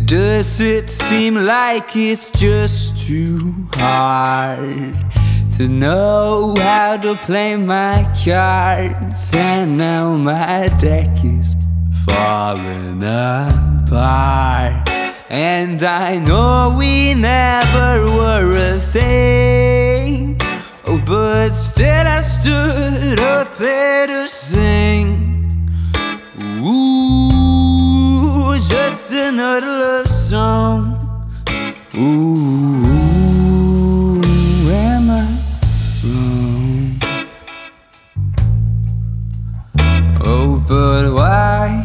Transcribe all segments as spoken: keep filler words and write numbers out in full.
Does it seem like it's just too hard to know how to play my cards? And now my deck is falling apart, and I know we never were a thing. Oh, but still I stood up here to sing. Ooh, just another love song. Ooh, am I wrong? Oh, but why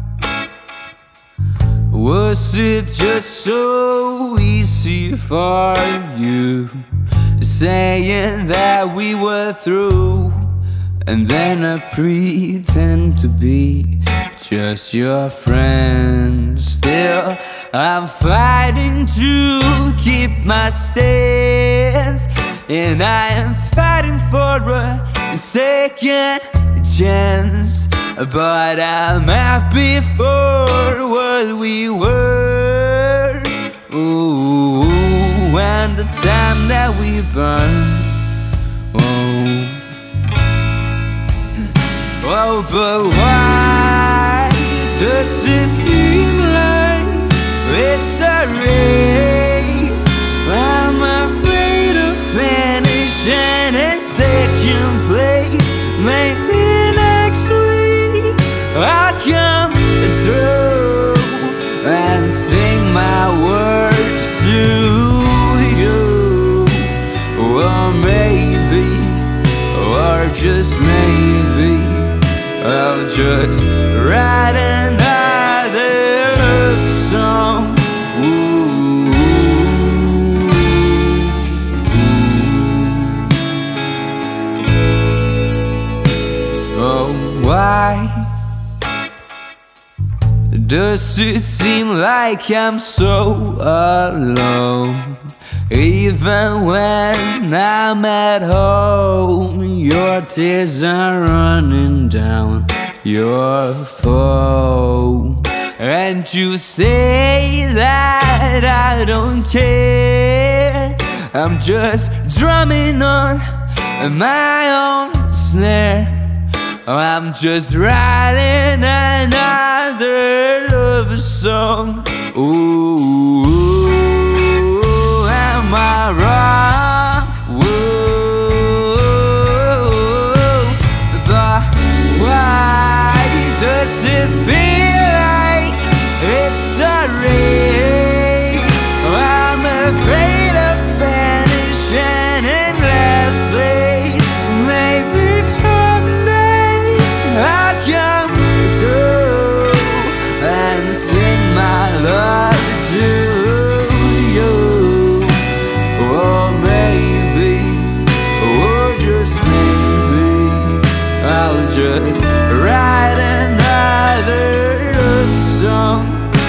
was it just so easy for you, saying that we were through, and then I pretend to be just your friend? Still, I'm fighting to keep my stance, and I am fighting for a second chance. But I'm happy for what we were. Ooh, and the time that we burned. Oh, oh, but why does it seem like it's a race? I'm afraid of finishing in second place. Maybe next week I'll come through and sing my words to you. Or maybe, or just maybe, I'll just write another love song. Ooh, oh, why does it seem like I'm so alone? Even when I'm at home, your tears are running down your phone, and you say that I don't care. I'm just drumming on my own snare. I'm just writing another love song. Ooh, am I wrong? Whoa, but why does it feel like it's a race? I'm afraid of finishing in last place. Maybe someday I'll come through and sing my love to you. Or maybe, or just maybe, I'll just write another love song.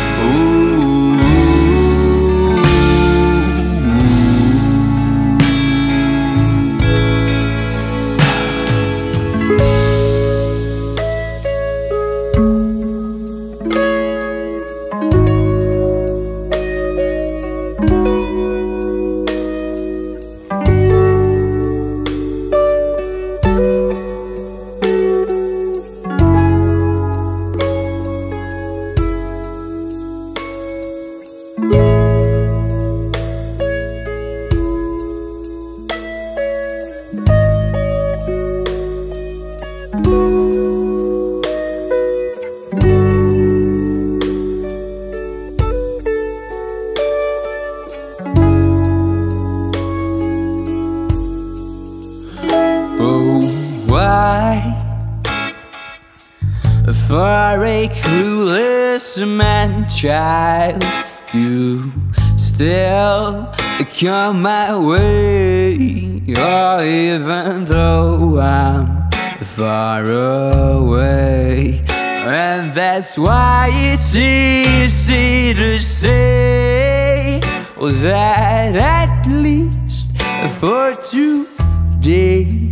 For a clueless man child, you still come my way. Or even though I'm far away, and that's why it's easy to say that at least for today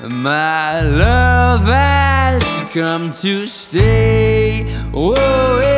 my love has come to stay. Oh,